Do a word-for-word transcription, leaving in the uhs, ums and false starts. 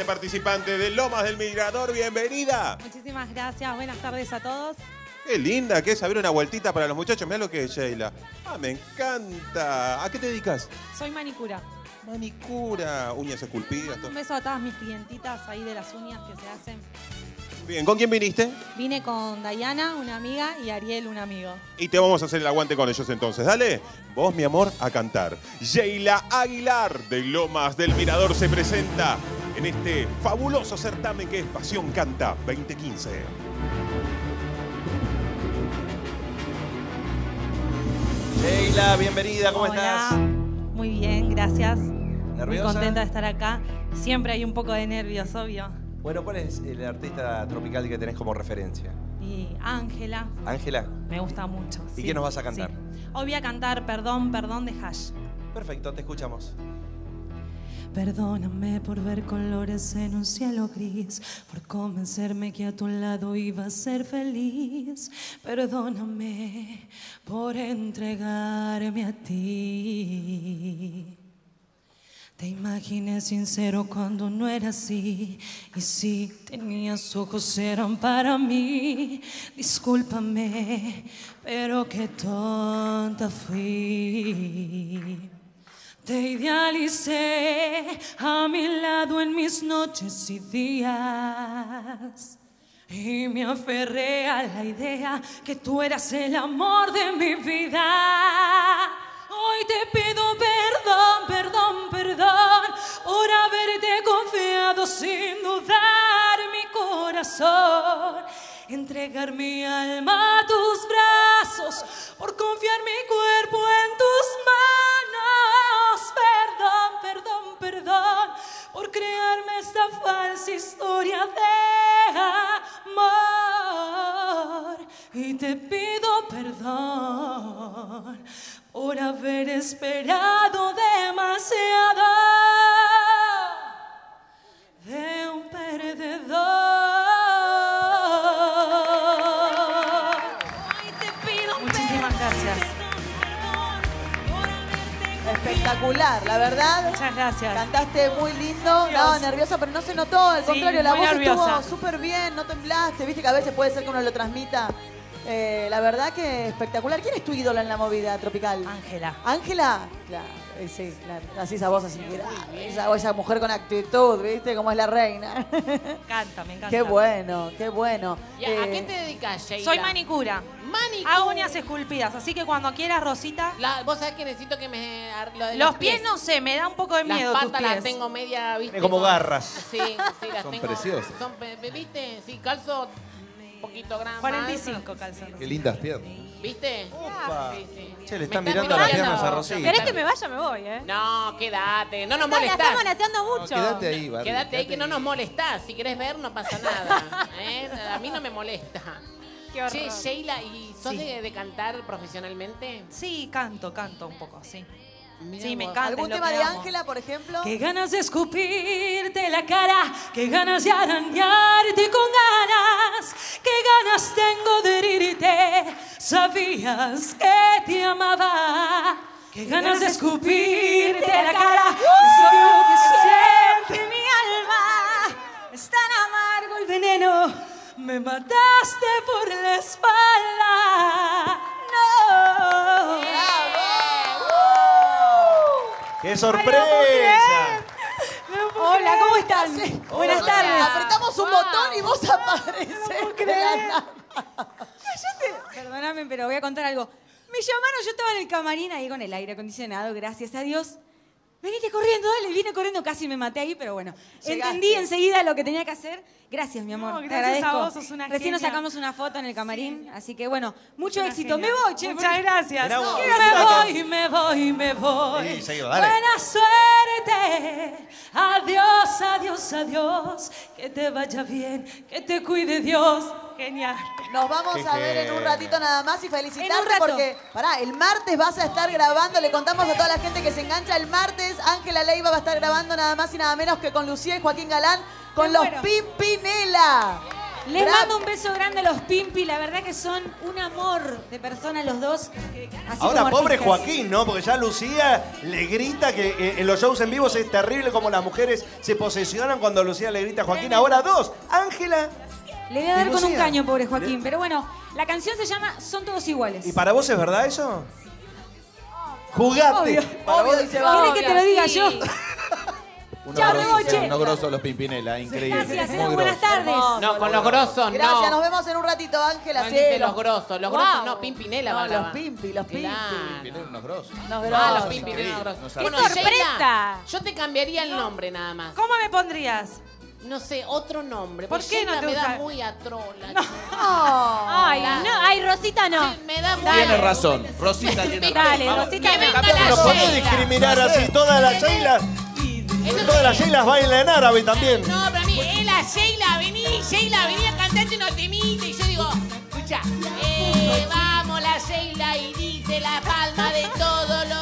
participante de Lomas del Mirador. Bienvenida. Muchísimas gracias. Buenas tardes a todos. Qué linda que es abrir una vueltita para los muchachos. Mirá lo que es, Sheila. Ah, me encanta. ¿A qué te dedicas? Soy manicura. Manicura, uñas esculpidas. Todo. Un beso a todas mis clientitas ahí de las uñas que se hacen. Bien, ¿con quién viniste? Vine con Dayana, una amiga, y Ariel, un amigo. Y te vamos a hacer el aguante con ellos entonces. Dale, vos, mi amor, a cantar. Sheila Aguilar de Lomas del Mirador se presenta en este fabuloso certamen que es Pasión Canta veinte quince. Sheila, bienvenida, ¿cómo Hola. estás? Muy bien, gracias. ¿Nerviosa? Muy contenta de estar acá. Siempre hay un poco de nervios, obvio. Bueno, ¿cuál es el artista tropical que tenés como referencia? Y Ángela, ¿Ángela? me gusta mucho. ¿Y sí, qué nos vas a cantar? sí. Hoy voy a cantar Perdón, Perdón de Hash. Perfecto, te escuchamos. Perdóname por ver colores en un cielo gris, por convencerme que a tu lado iba a ser feliz. Perdóname por entregarme a ti. Te imaginé sincero cuando no era así, y si tenías ojos eran para mí. Discúlpame, pero qué tonta fui. Te idealicé a mi lado en mis noches y días, y me aferré a la idea que tú eras el amor de mi vida. Hoy te pido perdón, perdón, perdón por haberte confiado sin dudar mi corazón, entregar mi alma a tus brazos, por confiar mi cuerpo en tus manos. Perdón, perdón, perdón por crearme esta falsa historia de amor. Y te pido perdón por haber esperado demasiado de un perdedor. Ay, te pido Muchísimas gracias. Espectacular, la verdad. Muchas gracias. Cantaste muy lindo. Dios. No, nerviosa, pero no se notó. Al Sí, contrario, la muy voz nerviosa. estuvo súper bien, no temblaste. Viste que a veces puede ser que uno lo transmita. Eh, la verdad que espectacular. ¿Quién es tu ídola en la movida tropical? Ángela. ¿Ángela? Claro, eh, sí, claro. Así esa voz así, grave, esa, esa mujer con actitud, ¿viste? Como es la reina. Me encanta, me encanta. Qué bueno, qué bueno. ¿Y a, Eh, ¿a qué te dedicas, Sheila? Soy manicura. Manicura. Hago uñas esculpidas, así que cuando quieras, Rosita. La- Vos sabés que necesito que me... ar- Lo de Los pies no sé, me da un poco de Las miedo tus patas pies. las tengo media, ¿viste? Tiene como garras. Sí, sí, las Son tengo. preciosas. Son, pe- ¿Viste? Sí, calzo un poquito grande. cuarenta y cinco calzón. Qué lindas piernas. ¿Viste? Opa. Sí, sí. Che, le Me están están mirando las mirando. piernas a Rosita. ¿Querés que me vaya? Me voy, ¿eh? No, quédate. No nos La molestás. estamos haciendo No, mucho. quédate ahí, Barbie. Quédate ahí que no nos molestás. Si querés ver, no pasa nada. ¿eh? A mí no me molesta. Qué horror. Che, Sheila, ¿y sos Sí. de, de cantar profesionalmente? Sí, canto, canto un poco, sí. Mirá Sí, me vos. encanta. ¿Algún es lo tema que de amo. Ángela, por ejemplo? Qué ganas de escupirte la cara, qué ganas de arañarte con ganas, qué ganas tengo de herirte, sabías que te amaba. Qué ganas de escupirte la cara, es lo que siente mi alma, es tan amargo el veneno, me mataste por la espalda. No. ¡Qué Ay, sorpresa! no puedo creer. Hola, ¿cómo están? Buenas Hola. tardes. Apretamos un botón y vos apareces. puedo de creer. la nada. Perdóname, pero voy a contar algo. Me llamaron, yo estaba en el camarín ahí con el aire acondicionado, gracias a Dios. Venite corriendo, dale, vine corriendo, casi me maté ahí, pero bueno. Llegaste. Entendí enseguida lo que tenía que hacer. Gracias, mi amor. No, te gracias a agradezco. vos, sos una Recién nos genia. sacamos una foto en el camarín, así que bueno, mucho Una éxito. genia. Me voy, che. Muchas gracias. Mirá vos. No, ¿Qué me vas a voy, me voy, me voy. Sí, seguido, dale. Buena suerte. Adiós, adiós, adiós. Que te vaya bien, que te cuide Dios. Genial. Nos vamos Qué a ver en un genio. ratito nada más y felicitarte En un rato. porque, pará, el martes vas a estar grabando, le contamos a toda la gente que se engancha el martes, Ángela Leiva va a estar grabando nada más y nada menos que con Lucía y Joaquín Galán, con Me los muero. Pimpinela. Les Bravo. mando un beso grande a los Pimpi. La verdad que son un amor de personas los dos. Así Ahora, como pobre artistas. Joaquín, ¿no? Porque ya Lucía le grita que eh, en los shows en vivo es terrible como las mujeres se posesionan cuando Lucía le grita a Joaquín. Ahora dos, Ángela. Le voy a dar ¿Y con un Lucía? caño, pobre Joaquín. Pero bueno, la canción se llama Son Todos Iguales. ¿Y para vos es verdad eso? Jugate. Obvio. Para Obvio, vos- dice, va. ¿Querés que te lo diga sí. yo? Unos Chao, grosos, Beboche. unos grosos los Pimpinela, increíble. Gracias, eh. Muy Buenas grosos. tardes. No, con los grosos, Gracias, no. nos vemos en un ratito, Ángela. No sí, dice los- los grosos, los Wow. grosos no, Pimpinela No, va a los grabar. Pimpi, los Pimpi. Claro. Pimpinela, unos grosos. Los Ah, grosos. los Pimpinela, los grosos. ¡Qué Bueno, sorpresa! Sheila, yo te cambiaría el nombre nada más. ¿Cómo me pondrías? No sé, otro nombre. ¿Por porque qué no Sheila te me gusta? da muy a trola. Oh. Ay, La- no, ay, Rosita no. Sí, me da muy Tiene a- razón, Rosita tiene Dale, razón. Rosita, Que venga no. la Pero ¿podés Sheila. discriminar así todas las Sheilas? Todas las Sheilas bailan en árabe también. No, pero a mí, es la Sheila, vení, Sheila, vení a cantarte unos temitas. Y yo digo, escucha, eh, vamos la Sheila y dice la palma de todos los